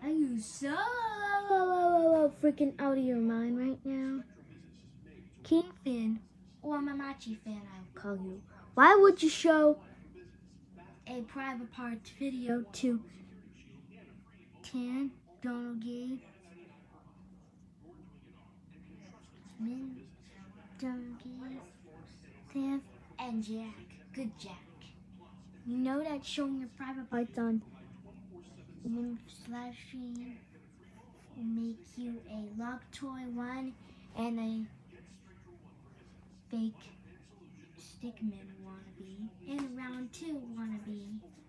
Are you so freaking out of your mind right now? Kingfin, or mametchifan, I'll call you. Why would you show a private parts video to 10 Donald gave Minh, Donald gave Tiff, and Jack? Good Jack. You know that showing your private parts on livestream will make you a log toy 1 and a fake stickman wannabe and a round 2 wannabe.